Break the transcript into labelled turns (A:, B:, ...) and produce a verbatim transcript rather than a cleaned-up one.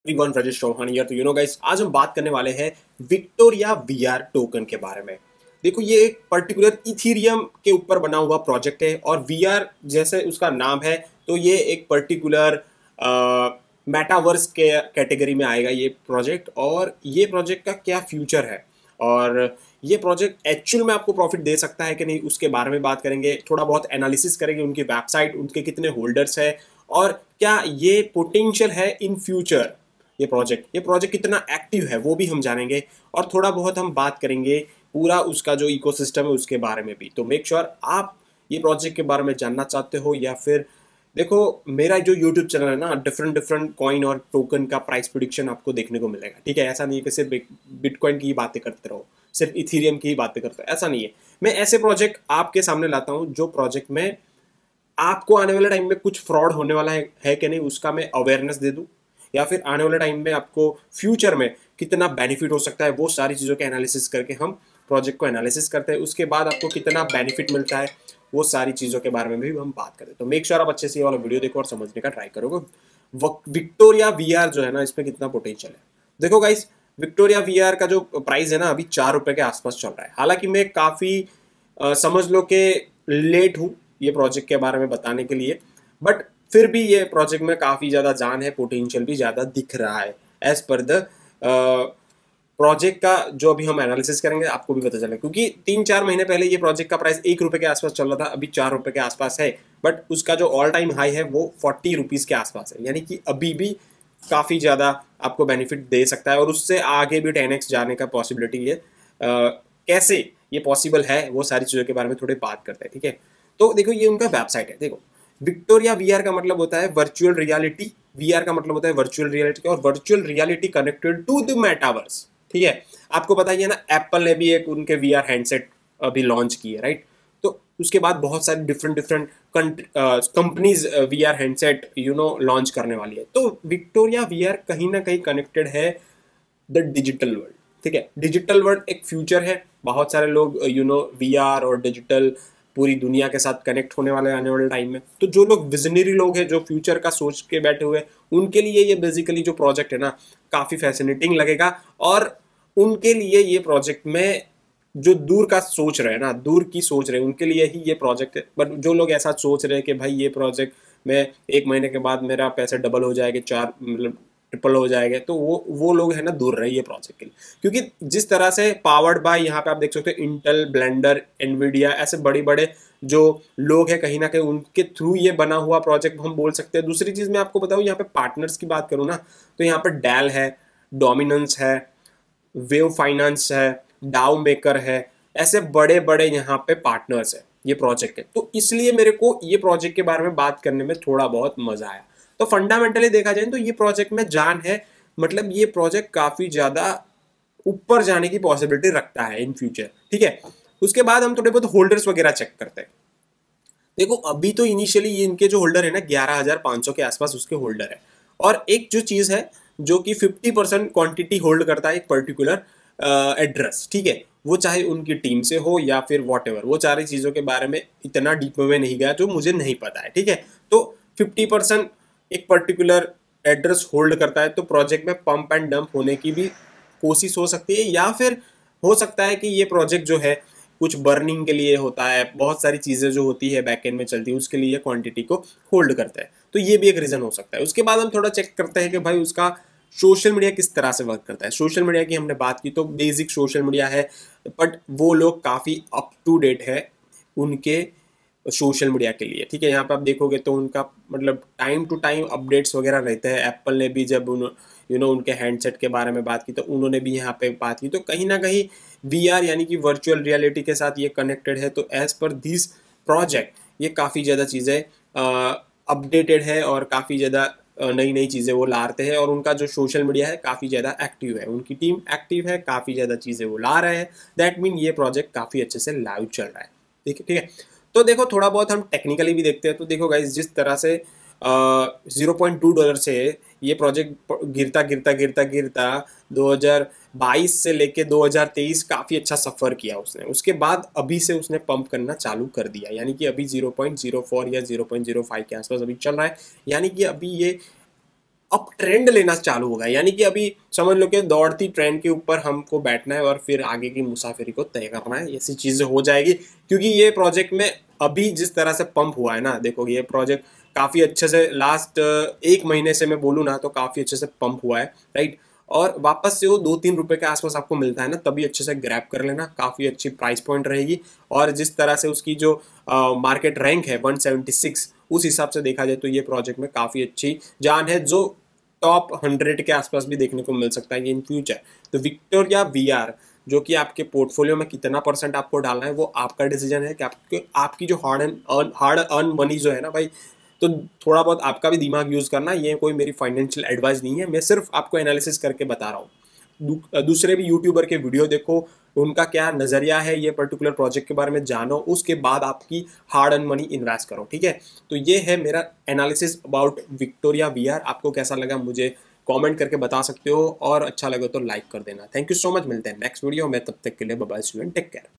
A: Everyone, Rajesh Chauhan here. तो you know guys, आज हम बात करने वाले हैं विक्टोरिया वीआर टोकन के बारे में। देखो, ये एक पर्टिकुलर इथीरियम के ऊपर बना हुआ प्रोजेक्ट है और वीआर जैसे उसका नाम है तो ये एक पर्टिकुलर मेटावर्स के कैटेगरी में आएगा ये प्रोजेक्ट। और ये प्रोजेक्ट का क्या फ्यूचर है और ये प्रोजेक्ट एक्चुअल में आपको प्रॉफिट दे सकता है कि नहीं, उसके बारे में बात करेंगे। थोड़ा बहुत एनालिसिस करेंगे, उनकी वेबसाइट, उनके कितने होल्डर्स है और क्या ये पोटेंशियल है इन फ्यूचर। ये प्रोजेक्ट ये प्रोजेक्ट कितना एक्टिव है वो भी हम जानेंगे और थोड़ा बहुत हम बात करेंगे पूरा उसका जो इकोसिस्टम है उसके बारे में भी। तो मेक श्योर sure आप ये प्रोजेक्ट के बारे में जानना चाहते हो या फिर देखो, मेरा जो यूट्यूब चैनल है ना, डिफरेंट डिफरेंट कॉइन और टोकन का प्राइस प्रिडिक्शन आपको देखने को मिलेगा। ठीक है, ऐसा नहीं है कि सिर्फ बिटकॉइन की ही बातें करते रहो, सिर्फ इथीरियम की ही बातें करते हो, ऐसा नहीं है। मैं ऐसे प्रोजेक्ट आपके सामने लाता हूँ जो प्रोजेक्ट में आपको आने वाले टाइम में कुछ फ्रॉड होने वाला है, है कि नहीं, उसका मैं अवेयरनेस दे दूँ, या फिर आने वाले टाइम में आपको फ्यूचर में कितना बेनिफिट हो सकता है, वो सारी चीज़ों के एनालिसिस करके हम प्रोजेक्ट को एनालिसिस करते हैं। उसके बाद आपको कितना बेनिफिट मिलता है, वो सारी चीज़ों के बारे में भी हम बात करते हैं। तो मेक श्योर आप अच्छे से ये वाला वीडियो देखो और समझने का ट्राई करोगे विक्टोरिया वीआर जो है ना, इसमें कितना पोटेंशियल है। देखो गाइस, विक्टोरिया वीआर का जो प्राइस है ना, अभी चार रुपए के आसपास चल रहा है। हालांकि मैं काफ़ी समझ लो कि लेट हूँ ये प्रोजेक्ट के बारे में बताने के लिए, बट फिर भी ये प्रोजेक्ट में काफ़ी ज़्यादा जान है, पोटेंशियल भी ज़्यादा दिख रहा है। एज पर द प्रोजेक्ट का जो अभी हम एनालिसिस करेंगे आपको भी पता चलेगा, क्योंकि तीन चार महीने पहले ये प्रोजेक्ट का प्राइस एक रुपये के आसपास चल रहा था, अभी चार रुपये के आसपास है। बट उसका जो ऑल टाइम हाई है वो फोर्टी रुपीज़ के आसपास है, यानी कि अभी भी काफ़ी ज़्यादा आपको बेनिफिट दे सकता है और उससे आगे भी टेन एक्स जाने का पॉसिबिलिटी है। uh, कैसे ये पॉसिबल है, वो सारी चीज़ों के बारे में थोड़ी बात करते हैं। ठीक है, तो देखो ये उनका वेबसाइट है। देखो, विक्टोरिया वीआर का मतलब होता है वर्चुअल रियलिटी, वीआर का मतलब होता है वर्चुअल रियलिटी और virtual reality connected to the metaverse. ठीक है, आपको पता ही है ना, एप्पल ने भी एक उनके वीआर हैंडसेट अभी लॉन्च की है, राइट। तो उसके बाद बहुत सारी different different companies VR handset you know launch करने वाली है। तो विक्टोरिया वीआर कहीं ना कहीं कनेक्टेड है द डिजिटल वर्ल्ड। ठीक है, डिजिटल वर्ल्ड एक फ्यूचर है। बहुत सारे लोग यू नो वीआर और डिजिटल पूरी दुनिया के साथ कनेक्ट होने वाले आने वाले टाइम में। तो जो लोग विजनरी लोग हैं, जो फ्यूचर का सोच के बैठे हुए, उनके लिए ये बेसिकली जो प्रोजेक्ट है ना, काफ़ी फैसिनेटिंग लगेगा। और उनके लिए ये प्रोजेक्ट में जो दूर का सोच रहे हैं ना, दूर की सोच रहे हैं, उनके लिए ही ये प्रोजेक्ट है। बट जो लोग ऐसा सोच रहे हैं कि भाई ये प्रोजेक्ट में एक महीने के बाद मेरा पैसे डबल हो जाएंगे, चार मतलब ट्रिपल हो जाएगा, तो वो वो लोग है ना दूर रहे ये प्रोजेक्ट के लिए। क्योंकि जिस तरह से पावर्ड बाय, यहाँ पे आप देख सकते हो इंटेल, ब्लेंडर, एनवीडिया, ऐसे बड़े बड़े जो लोग हैं, कहीं ना कहीं उनके थ्रू ये बना हुआ प्रोजेक्ट हम बोल सकते हैं। दूसरी चीज़ मैं आपको बताऊँ, यहाँ पे पार्टनर्स की बात करूँ ना, तो यहाँ पर डेल है, डोमिनेंस है, वेव फाइनेंस है, डाउ मेकर है, ऐसे बड़े बड़े यहाँ पे पार्टनर्स है ये प्रोजेक्ट के। तो इसलिए मेरे को ये प्रोजेक्ट के बारे में बात करने में थोड़ा बहुत मजा आया। तो फंडामेंटली देखा जाए तो ये प्रोजेक्ट में जान है, मतलब ये प्रोजेक्ट काफी ज्यादा ऊपर जाने की पॉसिबिलिटी रखता है इन फ्यूचर। ठीक है, उसके बाद हम थोड़े बहुत होल्डर्स वगैरह चेक करते हैं। देखो, अभी तो इनिशियली ये इनके जो होल्डर है ना, ग्यारह हजार पाँच सौ के आसपास उसके होल्डर है। और एक जो चीज़ है जो कि फिफ्टी परसेंट क्वांटिटी होल्ड करता है एक पर्टिकुलर एड्रेस। ठीक है, वो चाहे उनकी टीम से हो या फिर वॉट एवर, वो सारी चीज़ों के बारे में इतना डीप में नहीं गया जो मुझे नहीं पता है। ठीक है, तो फिफ्टी परसेंट एक पर्टिकुलर एड्रेस होल्ड करता है, तो प्रोजेक्ट में पंप एंड डंप होने की भी कोशिश हो सकती है, या फिर हो सकता है कि ये प्रोजेक्ट जो है कुछ बर्निंग के लिए होता है, बहुत सारी चीज़ें जो होती है बैकएंड में चलती है, उसके लिए क्वांटिटी को होल्ड करता है। तो ये भी एक रीज़न हो सकता है। उसके बाद हम थोड़ा चेक करते हैं कि भाई उसका सोशल मीडिया किस तरह से वर्क करता है। सोशल मीडिया की हमने बात की तो बेसिक सोशल मीडिया है, बट वो लोग काफ़ी अप टू डेट है उनके सोशल मीडिया के लिए। ठीक है, यहाँ पे आप देखोगे तो उनका मतलब टाइम टू टाइम अपडेट्स वगैरह रहते हैं। एप्पल ने भी जब उन यू नो उनके हैंडसेट के बारे में बात की तो उन्होंने भी यहाँ पे बात की। तो कहीं ना कहीं वीआर यानी कि वर्चुअल रियलिटी के साथ ये कनेक्टेड है। तो एज पर दिस प्रोजेक्ट ये काफ़ी ज़्यादा चीज़ें अपडेटेड है और काफ़ी ज़्यादा नई नई चीज़ें वो लाते हैं। और उनका जो सोशल मीडिया है काफ़ी ज़्यादा एक्टिव है, उनकी टीम एक्टिव है, काफ़ी ज़्यादा चीज़ें वो ला रहे हैं। दैट मीन ये प्रोजेक्ट काफ़ी अच्छे से लाइव चल रहा है। ठीक है, ठीक है। तो देखो, थोड़ा बहुत हम टेक्निकली भी देखते हैं। तो देखो गाइस, जिस तरह से ज़ीरो पॉइंट टू डॉलर से ये प्रोजेक्ट गिरता गिरता गिरता गिरता दो हज़ार बाईस से लेके दो हज़ार तेईस काफ़ी अच्छा सफ़र किया उसने। उसके बाद अभी से उसने पंप करना चालू कर दिया, यानी कि अभी ज़ीरो पॉइंट ज़ीरो फोर या ज़ीरो पॉइंट ज़ीरो फाइव के आसपास अभी चल रहा है। यानी कि अभी ये अप ट्रेंड लेना चालू होगा, यानी कि अभी समझ लो कि दौड़ती ट्रेन के ऊपर हमको बैठना है और फिर आगे की मुसाफिरी को तय करना है, ऐसी चीज़ें हो जाएगी। क्योंकि ये प्रोजेक्ट में अभी जिस तरह से पंप हुआ है ना, देखो ये प्रोजेक्ट काफ़ी अच्छे से लास्ट एक महीने से मैं बोलूँ ना तो काफ़ी अच्छे से पंप हुआ है, राइट। और वापस से वो दो तीन रुपए के आसपास आपको मिलता है ना, तभी अच्छे से ग्रैब कर लेना, काफ़ी अच्छी प्राइस पॉइंट रहेगी। और जिस तरह से उसकी जो मार्केट रैंक है वन सेवेंटी सिक्स, उस हिसाब से देखा जाए तो ये प्रोजेक्ट में काफ़ी अच्छी जान है, जो टॉप हंड्रेड के आसपास भी देखने को मिल सकता है इन फ्यूचर। तो विक्टोरिया वी आर जो कि आपके पोर्टफोलियो में कितना परसेंट आपको डालना है वो आपका डिसीजन है कि आपके आपकी जो hard and earn hard earn money जो है ना भाई, तो थोड़ा बहुत आपका भी दिमाग यूज़ करना। ये कोई मेरी फाइनेंशियल एडवाइस नहीं है, मैं सिर्फ आपको एनालिसिस करके बता रहा हूँ। दू, दूसरे भी यूट्यूबर के वीडियो देखो, उनका क्या नज़रिया है ये पर्टिकुलर प्रोजेक्ट के बारे में जानो, उसके बाद आपकी हार्ड अर्न मनी इन्वेस्ट करो, ठीक है। तो ये है मेरा analysis about Victoria V R. आपको कैसा लगा मुझे कमेंट करके बता सकते हो, और अच्छा लगे तो लाइक कर देना। थैंक यू सो मच, मिलते हैं नेक्स्ट वीडियो में, तब तक के लिए bye bye, see you and take care.